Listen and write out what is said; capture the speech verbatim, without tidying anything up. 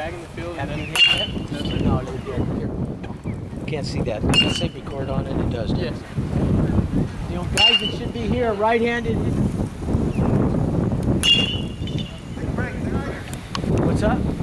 jag in the field. Have And you then hit yet? No, no, yeah, here. Can't see that. Let's say record on it. It does. Yes. You know, guys, it should be here, right-handed. What's up?